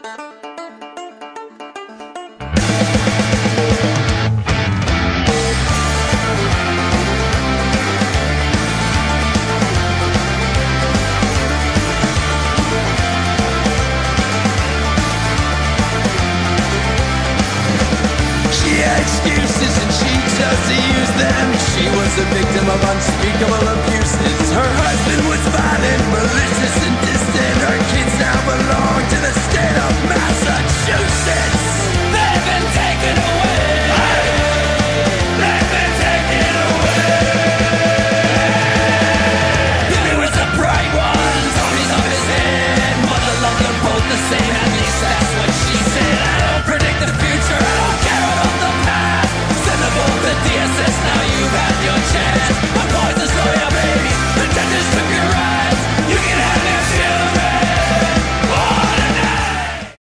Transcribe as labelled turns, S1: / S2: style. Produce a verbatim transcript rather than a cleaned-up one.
S1: Excuses and she chose to use them. She was a victim of unspeakable abuses. Her husband was violent, malicious and distant. Her kids now belong